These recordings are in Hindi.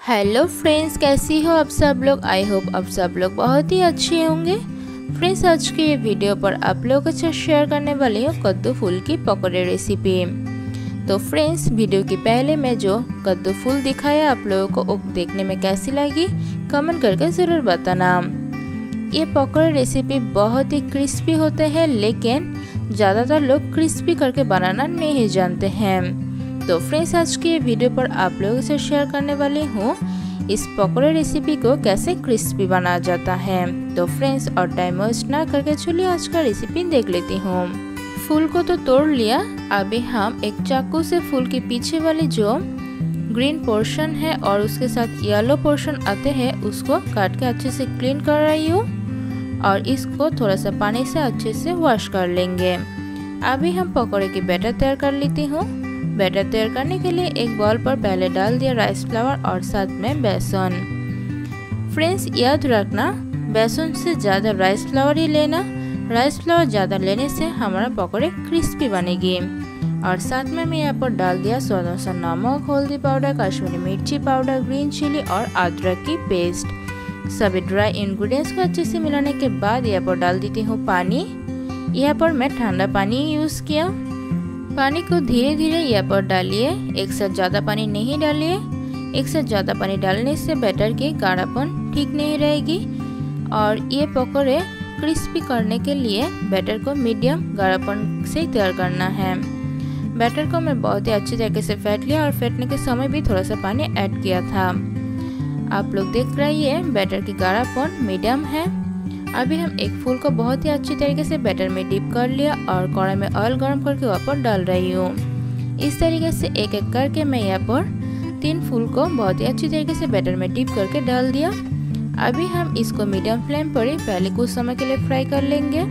हेलो फ्रेंड्स, कैसी हो आप सब लोग। आई होप आप सब लोग बहुत ही अच्छे होंगे। फ्रेंड्स, आज की ये वीडियो पर आप लोगों के साथ शेयर करने वाली हूँ कद्दू फूल की पकौड़े रेसिपी। तो फ्रेंड्स, वीडियो के पहले मैं जो कद्दू फूल दिखाया आप लोगों को वो देखने में कैसी लगी कमेंट करके ज़रूर बताना। ये पकौड़े रेसिपी बहुत ही क्रिस्पी होते हैं, लेकिन ज़्यादातर लोग क्रिस्पी करके बनाना नहीं जानते हैं। तो फ्रेंड्स, आज की वीडियो पर आप लोगों से शेयर करने वाली हूँ इस पकौड़े रेसिपी को कैसे क्रिस्पी बनाया जाता है। तो फ्रेंड्स, और टाइम वेस्ट ना करके चलिए आज का रेसिपी देख लेती हूँ। फूल को तो तोड़ लिया, अभी हम एक चाकू से फूल के पीछे वाली जो ग्रीन पोर्शन है और उसके साथ येलो पोर्शन आते हैं उसको काट के अच्छे से क्लीन कर रही हूँ और इसको थोड़ा सा पानी से अच्छे से वॉश कर लेंगे। अभी हम पकौड़े की बैटर तैयार कर लेती हूँ। बैटर तैयार करने के लिए एक बाउल पर पहले डाल दिया राइस फ्लावर और साथ में बेसन। फ्रेंड्स, याद रखना बेसन से ज़्यादा राइस फ्लावर ही लेना। राइस फ्लावर ज़्यादा लेने से हमारा पकौड़े क्रिस्पी बनेगी। और साथ में मैं यहाँ पर डाल दिया स्वाद अनुसार नमक, हल्दी पाउडर, कश्मीरी मिर्ची पाउडर, ग्रीन चिली और अदरक की पेस्ट। सभी ड्राई इंग्रेडिएंट्स को अच्छे से मिलाने के बाद यहाँ पर डाल देती हूँ पानी। यहाँ पर मैं ठंडा पानी यूज़ किया। पानी को धीरे धीरे यहाँ पर डालिए, एक साथ ज़्यादा पानी नहीं डालिए। एक साथ ज़्यादा पानी डालने से बैटर की गाढ़ापन ठीक नहीं रहेगी। और ये पकौड़े क्रिस्पी करने के लिए बैटर को मीडियम गाढ़ापन से तैयार करना है। बैटर को मैं बहुत ही अच्छी तरीके से फेंट लिया और फेंटने के समय भी थोड़ा सा पानी ऐड किया था। आप लोग देख रही है बैटर की गाढ़ापन मीडियम है। अभी हम एक फूल को बहुत ही अच्छी तरीके से बैटर में डिप कर लिया और कढ़ाई में ऑयल गर्म करके वहाँ पर डाल रही हूँ। इस तरीके से एक एक करके मैं यहाँ पर 3 फूल को बहुत ही अच्छी तरीके से बैटर में डिप करके डाल दिया। अभी हम इसको मीडियम फ्लेम पर ही पहले कुछ समय के लिए फ्राई कर लेंगे।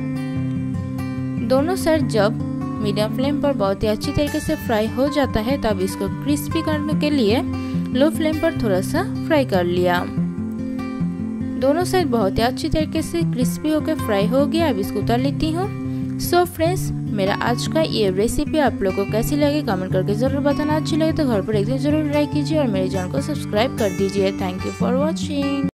दोनों साइड जब मीडियम फ्लेम पर बहुत ही अच्छी तरीके से फ्राई हो जाता है तब इसको क्रिस्पी करने के लिए लो फ्लेम पर थोड़ा सा फ्राई कर लिया। दोनों साइड बहुत ही अच्छी तरीके से क्रिस्पी होकर फ्राई हो गया। अब इसको उतार लेती हूँ। सो फ्रेंड्स, मेरा आज का ये रेसिपी आप लोगों को कैसी लगी कमेंट करके ज़रूर बताना। अच्छी लगे तो घर पर एक दिन जरूर ट्राई कीजिए और मेरे चैनल को सब्सक्राइब कर दीजिए। Thank you for watching.